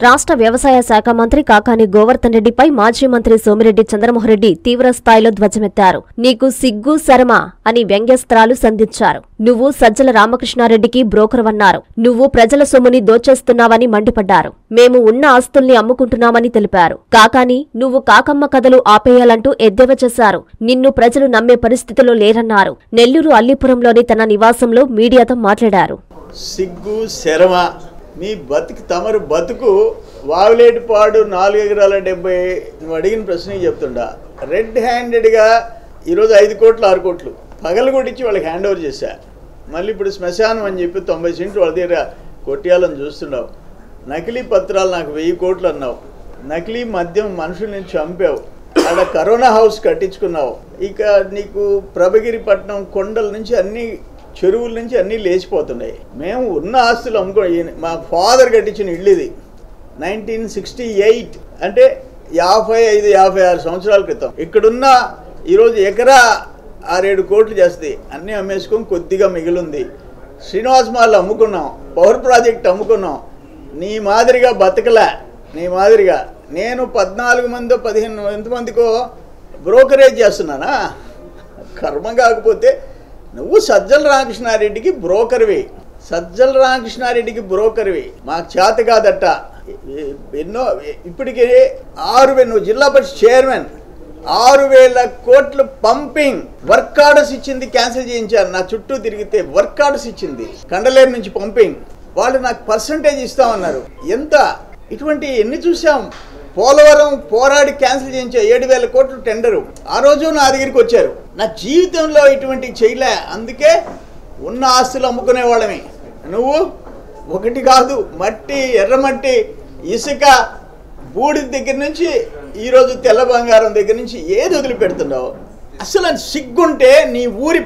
రాష్ట్ర వ్యవసాయ శాఖ మంత్రి కాకాని గోవర్ధన్ రెడ్డిపై మాజీ మంత్రి సోమిరెడ్డి చంద్రమోహన్రెడ్డి తీవ్ర స్థాయిలో ధ్వజమెత్తారు. నీకు సిగ్గు శరమా అని వ్యంగ్యస్త్రాలు సంధించారు. నువ్వు సజ్జల రామకృష్ణారెడ్డికి బ్రోకర్వన్నారు. నువ్వు ప్రజల సొమ్ముని దోచేస్తున్నావని మండిపడ్డారు. మేము ఉన్న ఆస్తుల్ని అమ్ముకుంటున్నామని తెలిపారు. కాకాని నువ్వు కాకమ్మ కథలు ఆపేయాలంటూ ఎద్దేవా చేశారు. నిన్ను ప్రజలు నమ్మే పరిస్థితిలో లేరన్నారు. నెల్లూరు అల్లీపురంలోని తన నివాసంలో మీడియాతో మాట్లాడారు. సిగ్గు శరమ మీ బతుకు తమరు బతుకు వావిలేటిపాడు 4 ఎకరాల 70 నువ్వు అడిగిన ప్రశ్నకి చెప్తుండా. రెడ్ హ్యాండెడ్గా ఈరోజు 5 కోట్లు 6 కోట్లు పగలగొట్టించి వాళ్ళకి హ్యాండ్ ఓవర్ చేశా. మళ్ళీ ఇప్పుడు శ్మశానం అని చెప్పి 90 సెంట్లు వాళ్ళ దగ్గర కొట్టియాలని చూస్తున్నావు. నకిలీ పత్రాలు నాకు 1000 కోట్లు అన్నావు. నకిలీ మద్యం మనుషుల్ని చంపావు. అక్కడ కరోనా హౌస్ కట్టించుకున్నావు. ఇక నీకు ప్రభగిరిపట్నం కొండల నుంచి అన్ని చెరువుల నుంచి అన్నీ లేచిపోతున్నాయి. మేము ఉన్న ఆస్తులు అమ్ముకో మా ఫాదర్ కట్టించిన ఇల్లు ఇది 1968 అంటే 55-56 సంవత్సరాల క్రితం. ఇక్కడున్న ఈరోజు ఎకరా 6-7 కోట్లు చేస్తుంది. అన్నీ అమ్మేసుకొని కొద్దిగా మిగిలింది. శ్రీనివాస్ మాల్ అమ్ముకున్నాం, పవర్ ప్రాజెక్ట్ అమ్ముకున్నాం. నీ మాదిరిగా బతకలే. నీ మాదిరిగా నేను 14 మందో 15 ఎంతమందికో బ్రోకరేజ్ చేస్తున్నానా? కర్మ కాకపోతే నువ్వు సజ్జల రామకృష్ణారెడ్డికి బ్రోకర్వి. సజ్జల రామకృష్ణారెడ్డికి బ్రోకర్వి. మాకు చేత కాదట. ఎన్నో ఇప్పటికే 6,000 నువ్వు జిల్లా పరిషత్ చైర్మన్ 6,000 కోట్లు పంపింగ్ వర్క్ ఆర్డర్స్ ఇచ్చింది. క్యాన్సిల్ చేయించారు. నా చుట్టూ తిరిగితే వర్క్ ఆర్డర్స్ ఇచ్చింది. కండలేరు నుంచి పంపింగ్. వాళ్ళు నాకు పర్సంటేజ్ ఇస్తామన్నారు. ఎంత ఇటువంటి ఎన్ని చూసాం. పోలవరం పోరాడి క్యాన్సిల్ చేయించా 7,000 కోట్లు టెండరు. ఆ రోజు నా దగ్గరికి వచ్చారు. నా జీవితంలో ఇటువంటి చేయలే. అందుకే ఉన్న ఆస్తులు అమ్ముకునే వాళ్ళమే. నువ్వు ఒకటి కాదు, మట్టి, ఎర్రమట్టి, ఇసుక, బూడిద దగ్గర నుంచి ఈరోజు తెల్ల బంగారం దగ్గర నుంచి ఏది వదిలిపెడుతున్నావు? అసలు సిగ్గుంటే నీ ఊరి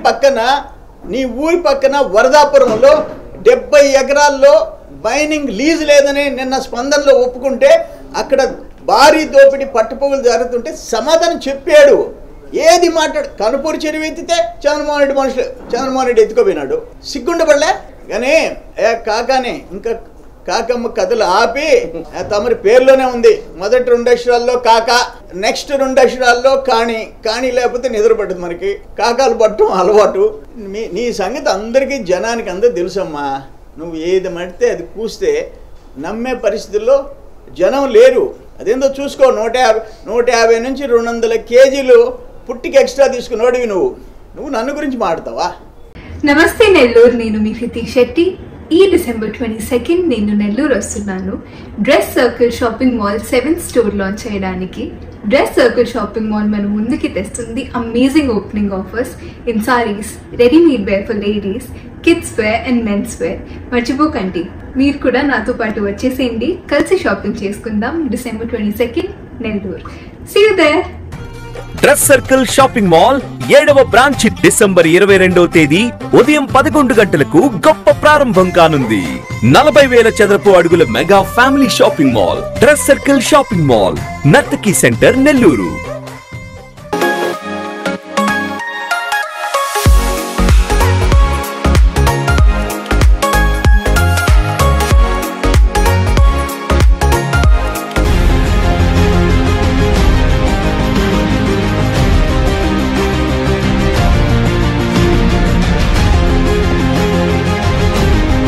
పక్కన వరదాపురంలో 70 ఎకరాల్లో మైనింగ్ లీజ్ లేదని నిన్న స్పందనలో ఒప్పుకుంటే అక్కడ భారీ దోపిడీ పట్టుపోగులు జరుగుతుంటే సమాధానం చెప్పాడు. ఏది మాట్లాడు? కనుపూరు చెరువు ఎత్తితే చంద్రమోహన్ రెడ్డి ఎత్తుకోపోయినాడు. సిగ్గుండబడలే కానీ కాకాని ఇంకా కాకమ్మ కథలు ఆపి తమరి పేర్లోనే ఉంది. మొదటి 2 అక్షరాల్లో కాక, నెక్స్ట్ 2 అక్షరాల్లో కాణి లేకపోతే నిద్రపడుతుంది. మనకి కాకాలు పట్టడం అలవాటు. నీ సంగతి అందరికీ జనానికి అందరూ తెలుసమ్మా. నువ్వు ఏది మడితే అది కూస్తే నమ్మే పరిస్థితుల్లో జనం లేరు. అదేందో చూసుకో. 150 నుంచి 200 కేజీలు పుట్టికి ఎక్స్ట్రా తీసుకున్నోడివి నువ్వు నన్ను గురించి మాట్లాడతావా? నమస్తే నెల్లూరు, నేను మీ హృతిక్ శెట్టి. ఈ డిసెంబర్ 22 నేను నెల్లూరు వస్తున్నాను. Dress circle shopping mall 7th store launch చేయడానికి. డ్రెస్ సర్కిల్ షాపింగ్ మాల్ మన ముందుకి తెస్తుంది amazing opening offers in sarees, readymade wear for ladies, kids wear and men's wear. మర్చిపోకండి, మీరు కూడా నాతో పాటు వచ్చేసేయండి. కలిసి షాపింగ్ చేసుకుందాం. December 22 Nellore. See you there. Dress circle shopping mall 7వ బ్రాంచ్ డిసెంబర్ 22వ తేదీ ఉదయం 11 గంటలకు గొప్ప ప్రారంభం కానుంది. 40,000 చదరపు అడుగుల mega family shopping mall dress circle shopping mall, Nartaki center, Nellore.